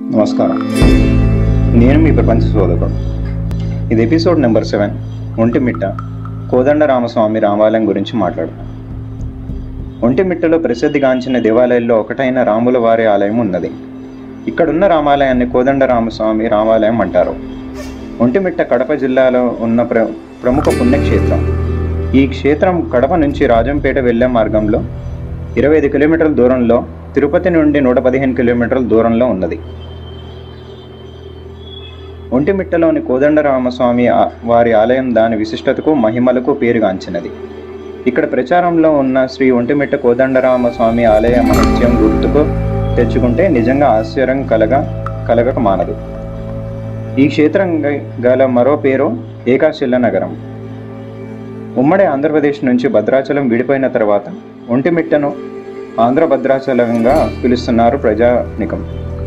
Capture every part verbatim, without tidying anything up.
నమస్కారం. నేను మీ ప్రపంచ శోధకుడు. ఇది episode number seven. Vontimitta Kodandaramaswamy రామాలయం గురించి మాట్లాడుతాం. ఒంటిమిట్టలో ప్రసిద్ధిగాంచిన దేవాలయాల్లో ఒకటైన రాముల వారి ఆలయం ఉన్నది. ఇక్కడున్న రామాలయాన్ని కోదండరామస్వామి రామాలయం అంటారు. ఒంటిమిట్ట కడప జిల్లాలో ఉన్న ప్ర ప్రముఖ పుణ్యక్షేత్రం. ఈ క్షేత్రం కడప నుంచి రాజంపేట వెళ్లే మార్గంలో ఇరవై ఐదు కిలోమీటర్ల దూరంలో, తిరుపతి నుండి నూట పదిహేను కిలోమీటర్ల దూరంలో ఉన్నది. ఒంటిమిట్టలోని కోదండరామస్వామి వారి ఆలయం దాని విశిష్టతకు మహిమలకు పేరుగాంచినది. ఇక్కడ ప్రచారంలో ఉన్న శ్రీ ఒంటిమిట్ట కోదండరామస్వామి ఆలయ మహత్యం గుర్తుకు తెచ్చుకుంటే నిజంగా ఆశ్చర్యం కలగ కలగక మానదు. ఈ క్షేత్రం గల మరో పేరు ఏకాశిల నగరం. ఉమ్మడి ఆంధ్రప్రదేశ్ నుంచి భద్రాచలం విడిపోయిన తర్వాత ఒంటిమిట్టను ఆంధ్ర భద్రాచలంగా పిలుస్తున్నారు ప్రజానికం.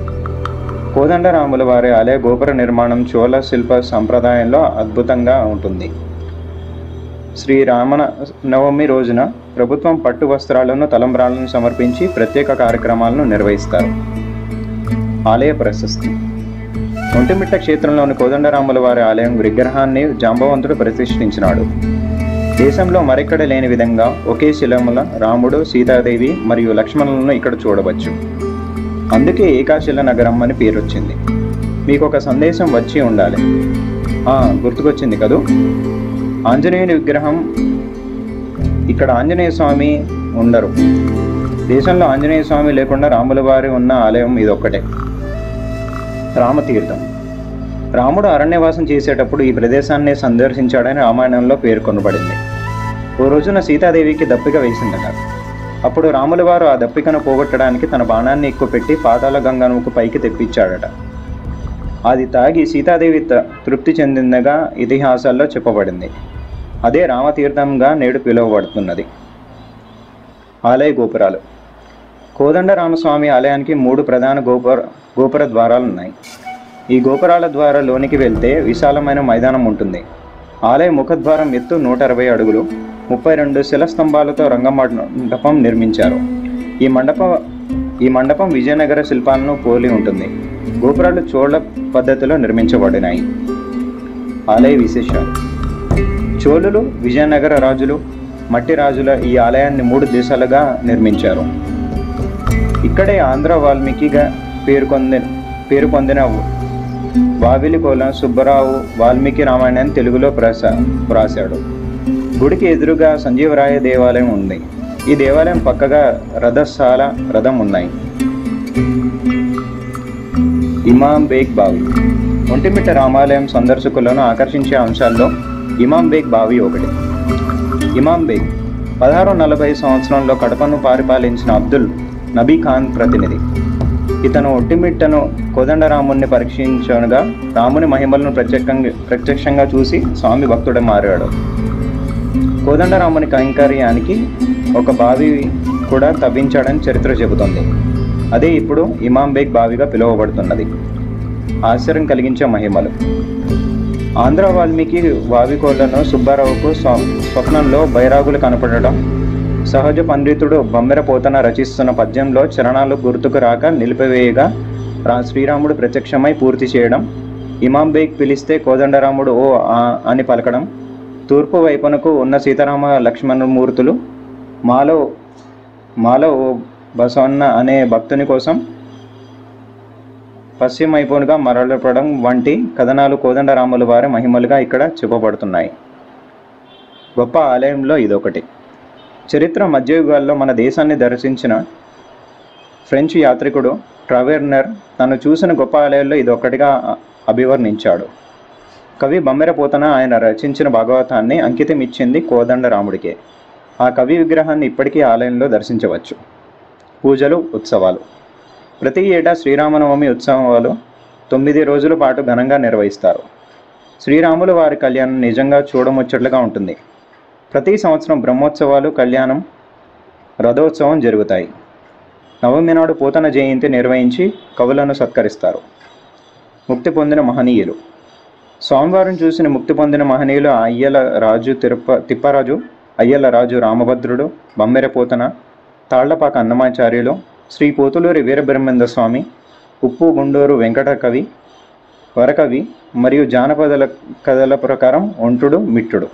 కోదండరాముల వారి ఆలయ గోపుర నిర్మాణం చోళ శిల్ప సంప్రదాయంలో అద్భుతంగా ఉంటుంది. శ్రీరామ నవమి రోజున ప్రభుత్వం పట్టు వస్త్రాలను, తలంబ్రాలను సమర్పించి ప్రత్యేక కార్యక్రమాలను నిర్వహిస్తారు. ఆలయ ప్రశస్తి. ఒంటిమిట్ట క్షేత్రంలోని కోదండరాముల వారి ఆలయం విగ్రహాన్ని జాంబవంతుడు ప్రతిష్ఠించినాడు. దేశంలో మరెక్కడ లేని విధంగా ఒకే శిలముల రాముడు, సీతాదేవి మరియు లక్ష్మణులను ఇక్కడ చూడవచ్చు. అందుకే ఏకాశిల నగరం అని పేరు వచ్చింది. మీకు ఒక సందేశం వచ్చి ఉండాలి. గుర్తుకొచ్చింది కదూ, ఆంజనేయుని విగ్రహం. ఇక్కడ ఆంజనేయ స్వామి ఉండరు. దేశంలో ఆంజనేయ స్వామి లేకుండా రాముల వారి ఉన్న ఆలయం ఇదొక్కటే. రామతీర్థం. రాముడు అరణ్యవాసం చేసేటప్పుడు ఈ ప్రదేశాన్ని సందర్శించాడని రామాయణంలో పేర్కొనబడింది. ఓ రోజున సీతాదేవికి దప్పిక వేసిందట. అప్పుడు రాముల వారు ఆ దప్పికను పోగొట్టడానికి తన బాణాన్ని ఎక్కుపెట్టి పాతాళ గంగనుకు పైకి తెప్పించాడట. అది తాగి సీతాదేవి తృప్తి చెందిందిగా ఇతిహాసాల్లో చెప్పబడింది. అదే రామతీర్థంగా నేడు పిలువబడుతున్నది. ఆలయ గోపురాలు. కోదండరామస్వామి ఆలయానికి మూడు ప్రధాన గోపుర గోపుర ద్వారాలు ఉన్నాయి. ఈ గోపురాల ద్వారా లోనికి వెళ్తే విశాలమైన మైదానం ఉంటుంది. ఆలయ ముఖద్వారం ఎత్తు నూట అరవై అడుగులు. ముప్పై రెండు శిలస్తంభాలతో రంగమండపం నిర్మించారు. ఈ మండపం ఈ మండపం విజయనగర శిల్పాలను పోలి ఉంటుంది. గోపురాలు చోళ పద్ధతిలో నిర్మించబడినాయి. ఆలయ విశేషాలు. చోళులు, విజయనగర రాజులు, మట్టి రాజుల ఈ ఆలయాన్ని మూడు దిశలుగా నిర్మించారు. ఇక్కడే ఆంధ్ర వాల్మీకిగా పేరు పొంది పేరు పొందిన వావిలికోల సుబ్బరావు వాల్మీకి రామాయణాన్ని తెలుగులో ప్రసా వ్రాశాడు. గుడికి ఎదురుగా సంజీవరాయ దేవాలయం ఉంది. ఈ దేవాలయం పక్కగా రథశాల, రథం ఉన్నాయి. ఇమాం బేగ్ బావి. ఒంటిమిట్ట రామాలయం సందర్శకులను ఆకర్షించే అంశాల్లో ఇమాం బేగ్ బావి ఒకటి. ఇమాం బేగ్ పదహారు నలభై సంవత్సరంలో కడపను పరిపాలించిన అబ్దుల్ నబీ ఖాన్ ప్రతినిధి. ఇతను ఒంటిమిట్టను కోదండరాముని పరీక్షించగా రాముని మహిమలను ప్రత్యేకంగా ప్రత్యక్షంగా చూసి స్వామి భక్తుడే మారాడు. కోదండరాముని కైంకర్యానికి ఒక బావి కూడా తవ్వించాడని చరిత్ర చెబుతుంది. అదే ఇప్పుడు ఇమాం బేగ్ బావిగా పిలువబడుతున్నది. ఆశ్చర్యం కలిగించే మహిమలు. ఆంధ్ర వాల్మీకి వావికోళ్లను సుబ్బారావుకు స్వప్నంలో బైరాగులు కనపడడం, సహజ పండితుడు బొమ్మెర పోతన రచిస్తున్న పద్యంలో చరణాలు గుర్తుకు రాక నిలిపివేయగా రా శ్రీరాముడు ప్రత్యక్షమై పూర్తి చేయడం, ఇమాం బేగ్ పిలిస్తే కోదండరాముడు ఓ అని పలకడం, తూర్పు వైపునకు ఉన్న సీతారామ లక్ష్మణమూర్తులు మాలో మాలో ఓ బసవన్న అనే భక్తుని కోసం పశ్చిమ వైపునుగా మరలపడం వంటి కథనాలు కోదండరాముల వారి మహిమలుగా ఇక్కడ చెప్పబడుతున్నాయి. గొప్ప ఆలయంలో ఇదొకటి. చరిత్ర మధ్యయుగాల్లో మన దేశాన్ని దర్శించిన ఫ్రెంచ్ యాత్రికుడు ట్రావెర్నర్ తను చూసిన గొప్ప ఆలయాల్లో ఇదొక్కటిగా అభివర్ణించాడు. కవి బొమ్మెర పోతన ఆయన రచించిన భాగవతాన్ని అంకితం ఇచ్చింది కోదండరాముడికే. ఆ కవి విగ్రహాన్ని ఇప్పటికీ ఆలయంలో దర్శించవచ్చు. పూజలు, ఉత్సవాలు. ప్రతి ఏటా శ్రీరామనవమి ఉత్సవాలు తొమ్మిది రోజుల పాటు ఘనంగా నిర్వహిస్తారు. శ్రీరాముల వారి కళ్యాణం నిజంగా చూడముచ్చట్లుగా ఉంటుంది. ప్రతి సంవత్సరం బ్రహ్మోత్సవాలు, కళ్యాణం, రథోత్సవం జరుగుతాయి. నవమి నాడు పోతన జయంతి నిర్వహించి కవులను సత్కరిస్తారు. ముక్తి పొందిన మహనీయులు. స్వామివారిని చూసిన ముక్తి పొందిన మహనీయులు అయ్యల రాజు తిరుప తిప్పరాజు, అయ్యల రాజు రామభద్రుడు, బొమ్మెర పోతన, తాళ్లపాక అన్నమాచార్యులు, శ్రీ పోతులూరి వీరబ్రహ్మేంద్ర స్వామి, ఉప్పు గుండూరు వెంకట కవి, వరకవి మరియు జానపద కథల ప్రకారం ఒంటుడు మిట్టుడు.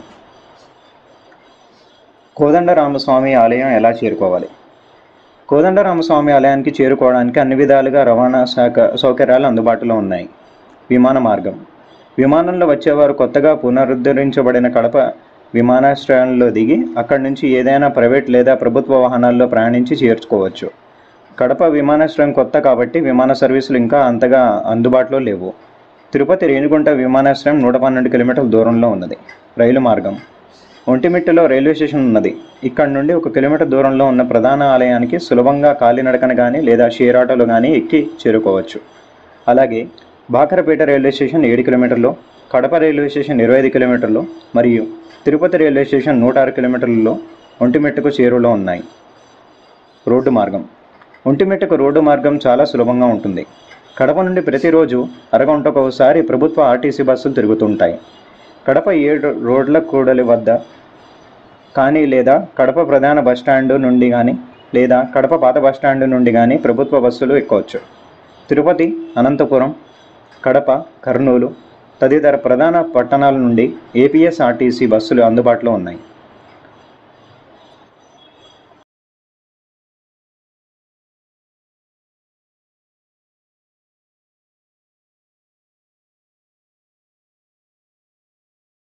కోదండరామస్వామి ఆలయం ఎలా చేరుకోవాలి? కోదండరామస్వామి ఆలయానికి చేరుకోవడానికి అన్ని విధాలుగా రవాణా శాఖ సౌకర్యాలు అందుబాటులో ఉన్నాయి. విమాన మార్గం. విమానంలో వచ్చేవారు కొత్తగా పునరుద్ధరించబడిన కడప విమానాశ్రయంలో దిగి అక్కడి నుంచి ఏదైనా ప్రైవేట్ లేదా ప్రభుత్వ వాహనాల్లో ప్రయాణించి చేర్చుకోవచ్చు. కడప విమానాశ్రయం కొత్త కాబట్టి విమాన సర్వీసులు ఇంకా అంతగా అందుబాటులో లేవు. తిరుపతి రేణిగుంట విమానాశ్రయం నూట పన్నెండు కిలోమీటర్ల దూరంలో ఉన్నది. రైలు మార్గం. ఒంటిమిట్టలో రైల్వే స్టేషన్ ఉన్నది. ఇక్కడ నుండి ఒక కిలోమీటర్ దూరంలో ఉన్న ప్రధాన ఆలయానికి సులభంగా కాలినడకన కానీ లేదా షేర్ ఆటోలో కానీ ఎక్కి చేరుకోవచ్చు. అలాగే బాకరపేట రైల్వే స్టేషన్ ఏడు కిలోమీటర్లు, కడప రైల్వే స్టేషన్ ఇరవై ఐదు కిలోమీటర్లు మరియు తిరుపతి రైల్వే స్టేషన్ నూట ఆరు కిలోమీటర్లలో ఒంటిమిట్టకు చేరువలో ఉన్నాయి. రోడ్డు మార్గం. ఒంటిమిట్టకు రోడ్డు మార్గం చాలా సులభంగా ఉంటుంది. కడప నుండి ప్రతిరోజు అరగంటకు ఒకసారి ప్రభుత్వ ఆర్టీసీ బస్సులు తిరుగుతుంటాయి. కడప ఏడు రోడ్ల కూడలి వద్ద కానీ లేదా కడప ప్రధాన బస్టాండు నుండి కానీ లేదా కడప పాత బస్టాండు నుండి కానీ ప్రభుత్వ బస్సులు ఎక్కవచ్చు. తిరుపతి, అనంతపురం, కడప, కర్నూలు తదితర ప్రధాన పట్టణాల నుండి ఏపీఎస్ఆర్టీసీ బస్సులు అందుబాటులో ఉన్నాయి.